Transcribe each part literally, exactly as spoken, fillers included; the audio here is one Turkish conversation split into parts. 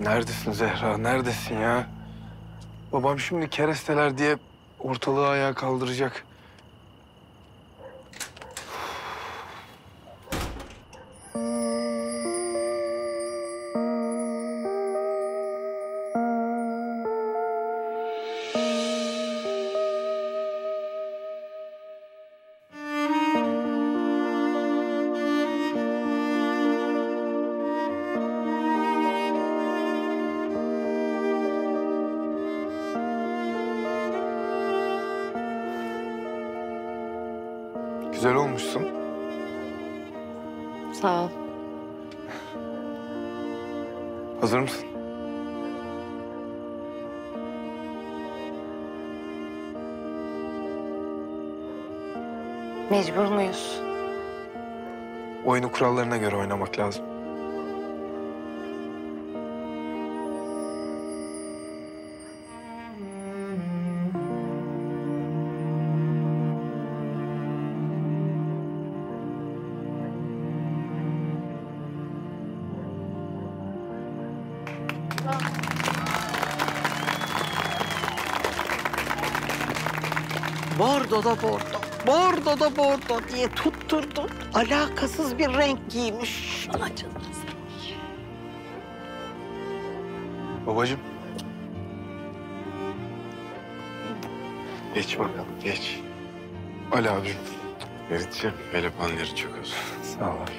Neredesin Zehra? Neredesin ya? Babam şimdi keresteler diye ortalığı ayağa kaldıracak. Güzel olmuşsun. Sağ ol. Hazır mısın? Mecbur muyuz? Oyunu kurallarına göre oynamak lazım. Bordo da bordo, bordo da bordo diye tutturdun. Alakasız bir renk giymiş. Anacığım. Babacığım. Geç bakalım, geç. Ali abim. Ferit'ciğim, hele panları çok olsun. Sağ ol abi.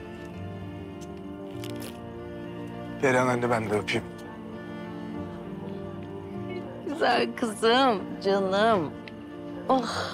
Perihan anne ben de öpeyim. Güzel kızım, canım. Oh.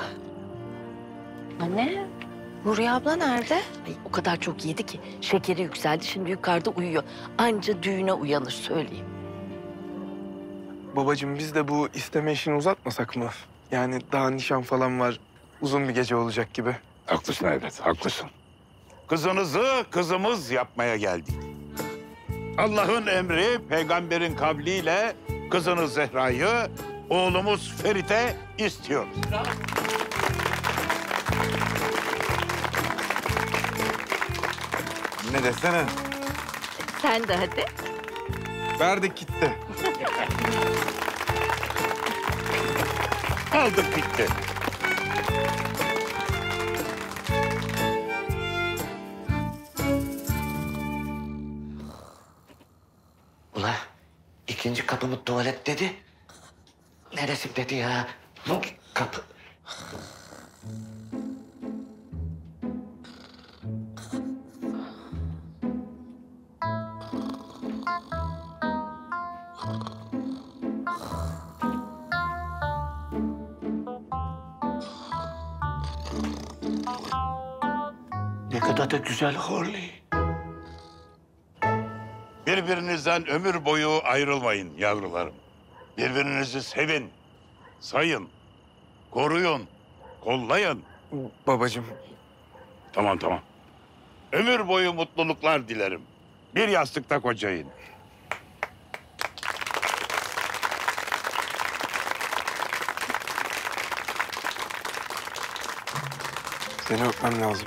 Anne, Huriye abla nerede? Ay, o kadar çok yedi ki şekeri yükseldi. Şimdi yukarıda uyuyor. Anca düğüne uyanır söyleyeyim. Babacığım biz de bu isteme işini uzatmasak mı? Yani daha nişan falan var. Uzun bir gece olacak gibi. Haklısın evlat, haklısın. Kızınızı kızımız yapmaya geldik. Allah'ın emri, peygamberin kavliyle kızınız Zehra'yı oğlumuz Ferit'e istiyoruz. Ne desene? Sen de hadi. Verdik gitti. Aldık bitti. Ula ikinci kapı bu tuvalet dedi. Neresi dedi ya? Bu kapı. Ne kadar da güzel horli. Birbirinizden ömür boyu ayrılmayın yavrularım. Birbirinizi sevin, sayın, koruyun, kollayın. Babacığım. Tamam tamam. Ömür boyu mutluluklar dilerim. Bir yastıkta kocayın. Seni öpmem lazım.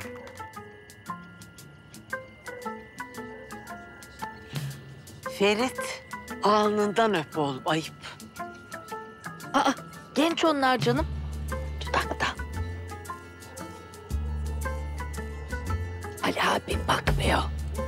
Ferit, alnından öp oğlum, ayıp. Aa, genç onlar canım. Dudakta. Ali abim bakmıyor.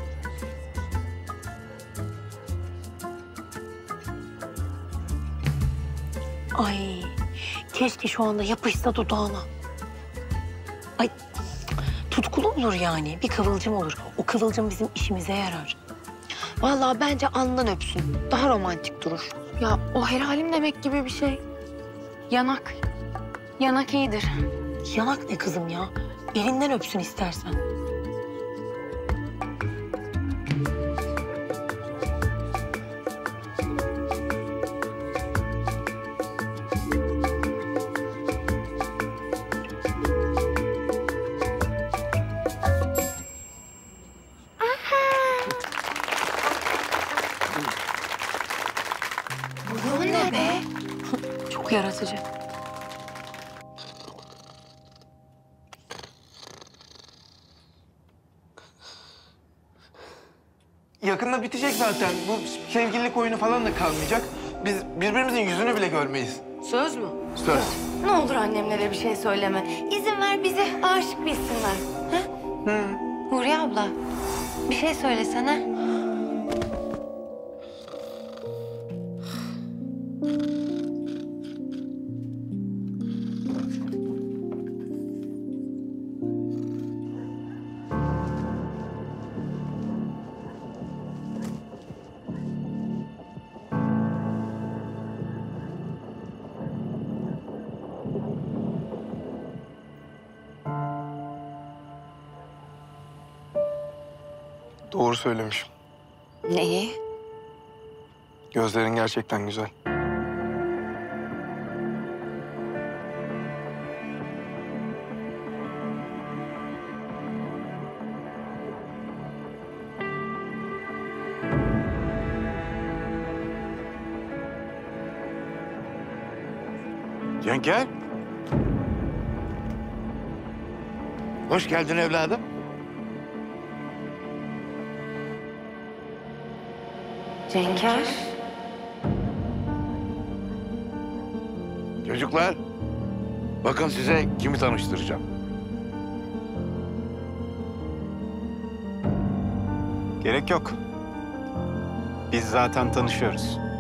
Ay, keşke şu anda yapışsa dudağına. Ay, tutkulu olur yani. Bir kıvılcım olur. O kıvılcım bizim işimize yarar. Vallahi bence alnından öpsün. Daha romantik durur. Ya o helalim demek gibi bir şey. Yanak. Yanak iyidir. Yanak ne kızım ya? Elinden öpsün istersen. Bu ne be? Çok yaratıcı. Yakında bir bitecek zaten. Bu sevgililik oyunu falan da kalmayacak. Biz birbirimizin yüzünü bile görmeyiz. Söz mü? Söz. Ne olur annemlere bir şey söyleme. İzin ver bizi aşık bilsinler. Ha? Hı. Huriye abla, bir şey söylesene. Doğru söylemişim. Neyi? Gözlerin gerçekten güzel. Cenk hoş geldin evladım. Cenker. Çocuklar, bakın size kimi tanıştıracağım. Gerek yok. Biz zaten tanışıyoruz.